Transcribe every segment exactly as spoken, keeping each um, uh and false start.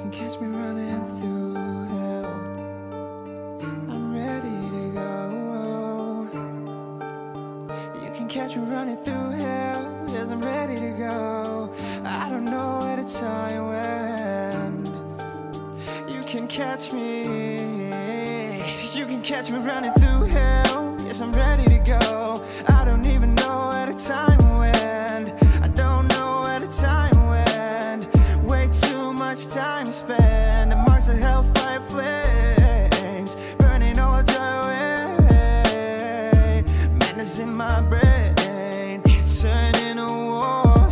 can catch me running through hell. I'm ready to go. You can catch me running through hell. Yes, I'm ready to go. I don't know where the time went. You can catch me. You can catch me running through hell. Yes, I'm ready to go. I don't even know where the time went. I don't know where the time went. Way too much time spent amongst the hellfire flames, burning all joy away. Madness in my brain, it's turning a war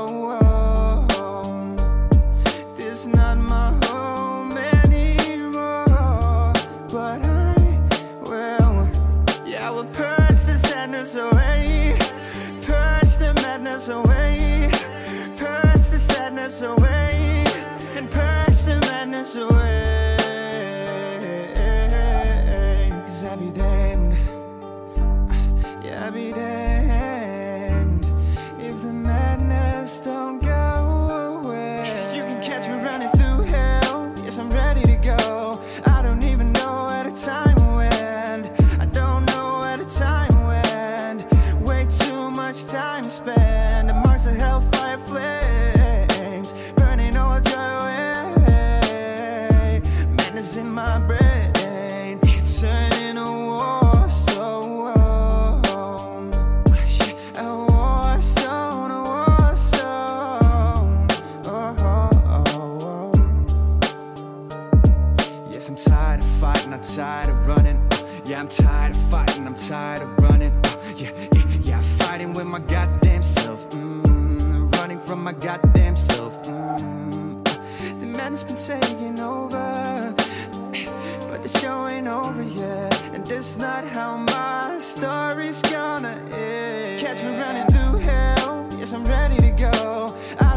zone. This is not my home anymore, but I will, yeah, I will purge the sadness away, purge the madness away, purge the sadness away, and purge the madness away. Cause I'll be damned, yeah, I'll be damned if the madness don't go away. You can catch me running through hell. Yes, I'm ready to go. I don't even know where the time went. I don't know where the time went. Way too much time spent amongst the hellfire flames, burning all joy away. Madness in my brain, it's turning a war zone. A war zone, a war zone. Oh, oh, oh, oh. Yes, I'm tired of fighting, I'm tired of running. Uh, yeah, I'm tired of fighting, I'm tired of running. Uh, yeah, yeah, yeah, fighting with my goddamn self. Mm, running from my goddamn self. Mm, uh, the madness been taking over, but the show ain't over yet. And that's not how my story's gonna end. Catch me running through hell. Yes, I'm ready to go. I